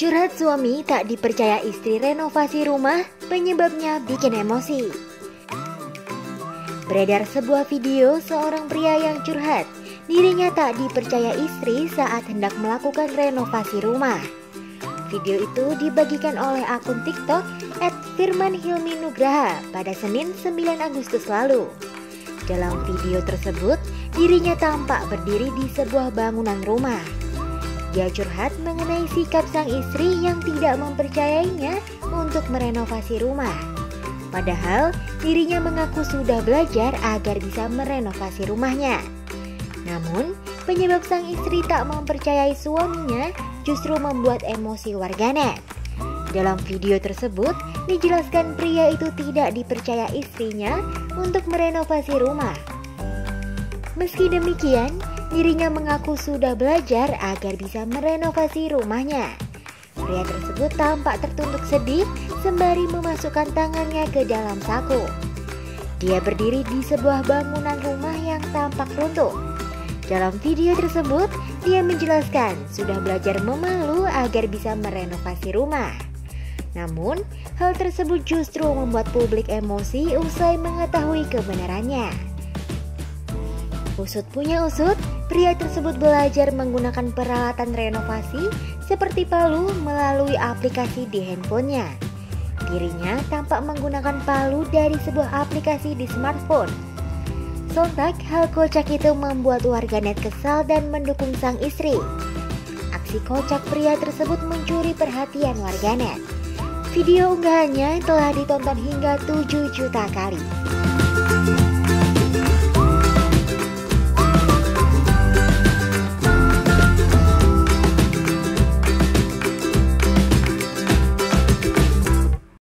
Curhat suami tak dipercaya istri renovasi rumah, penyebabnya bikin emosi. Beredar sebuah video seorang pria yang curhat, dirinya tak dipercaya istri saat hendak melakukan renovasi rumah. Video itu dibagikan oleh akun TikTok @firmanhilminugraha pada Senin 9 Agustus lalu. Dalam video tersebut, dirinya tampak berdiri di sebuah bangunan rumah. Dia curhat mengenai sikap sang istri yang tidak mempercayainya untuk merenovasi rumah. Padahal dirinya mengaku sudah belajar agar bisa merenovasi rumahnya. Namun, penyebab sang istri tak mempercayai suaminya justru membuat emosi warganet. Dalam video tersebut, dijelaskan pria itu tidak dipercaya istrinya untuk merenovasi rumah. Meski demikian, dirinya mengaku sudah belajar agar bisa merenovasi rumahnya. Pria tersebut tampak tertunduk sedih sembari memasukkan tangannya ke dalam saku. Dia berdiri di sebuah bangunan rumah yang tampak runtuh. Dalam video tersebut, dia menjelaskan sudah belajar memalu agar bisa merenovasi rumah. Namun, hal tersebut justru membuat publik emosi usai mengetahui kebenarannya. Usut punya usut, pria tersebut belajar menggunakan peralatan renovasi seperti palu melalui aplikasi di handphonenya. Dirinya tampak menggunakan palu dari sebuah aplikasi di smartphone. Sontak, hal kocak itu membuat warganet kesal dan mendukung sang istri. Aksi kocak pria tersebut mencuri perhatian warganet. Video unggahannya telah ditonton hingga 7 juta kali.